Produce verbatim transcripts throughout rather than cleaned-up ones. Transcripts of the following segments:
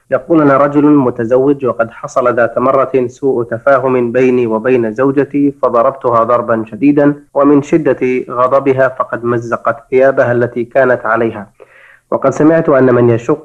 يقول: أنا رجل متزوج وقد حصل ذات مرة سوء تفاهم بيني وبين زوجتي، فضربتها ضربا شديدا، ومن شدة غضبها فقد مزقت ثيابها التي كانت عليها. وقد سمعت أن من يشق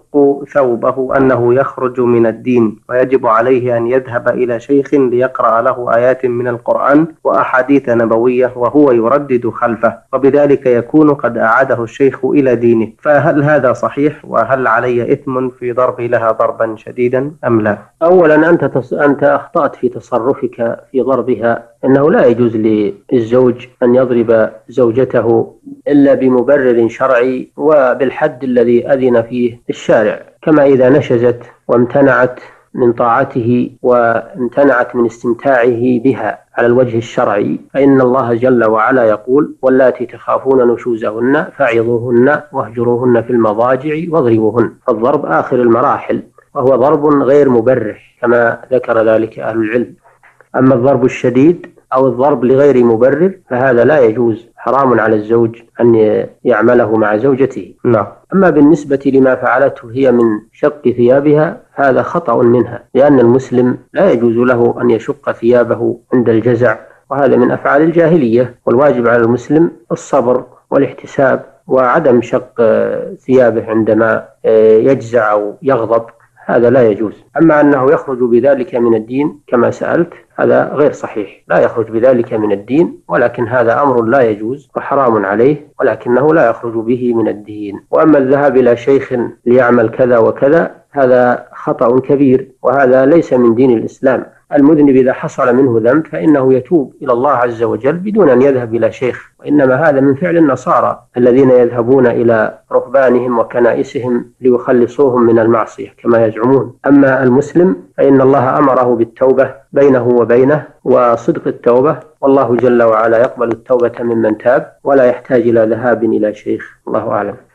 ثوبه أنه يخرج من الدين، ويجب عليه أن يذهب إلى شيخ ليقرأ له آيات من القرآن وأحاديث نبوية وهو يردد خلفه، وبذلك يكون قد أعاده الشيخ إلى دينه. فهل هذا صحيح؟ وهل علي إثم في ضرب لها ضربا شديدا أم لا؟ أولا أنت, تص... أنت أخطأت في تصرفك في ضربها. إنه لا يجوز للزوج أن يضرب زوجته إلا بمبرر شرعي وبالحد الذي أذن فيه الشارع، كما إذا نشزت وامتنعت من طاعته وامتنعت من استمتاعه بها على الوجه الشرعي، فإن الله جل وعلا يقول: واللاتي تخافون نشوزهن فعظوهن واهجروهن في المضاجع واضربوهن. فالضرب آخر المراحل، وهو ضرب غير مبرح كما ذكر ذلك أهل العلم. أما الضرب الشديد أو الضرب لغير مبرر فهذا لا يجوز، حرام على الزوج أن يعمله مع زوجته. لا. أما بالنسبة لما فعلته هي من شق ثيابها، هذا خطأ منها، لأن المسلم لا يجوز له أن يشق ثيابه عند الجزع، وهذا من أفعال الجاهلية. والواجب على المسلم الصبر والاحتساب وعدم شق ثيابه عندما يجزع أو يغضب، هذا لا يجوز. أما أنه يخرج بذلك من الدين كما سألت، هذا غير صحيح، لا يخرج بذلك من الدين، ولكن هذا أمر لا يجوز وحرام عليه، ولكنه لا يخرج به من الدين. وأما الذهاب إلى شيخ ليعمل كذا وكذا، هذا خطأ كبير، وهذا ليس من دين الإسلام. المذنب إذا حصل منه ذنب فإنه يتوب إلى الله عز وجل بدون أن يذهب إلى شيخ، وإنما هذا من فعل النصارى الذين يذهبون إلى رهبانهم وكنائسهم ليخلصوهم من المعصية كما يزعمون. أما المسلم فإن الله أمره بالتوبة بينه وبينه وصدق التوبة، والله جل وعلا يقبل التوبة ممن تاب ولا يحتاج إلى ذهاب إلى شيخ. الله أعلم.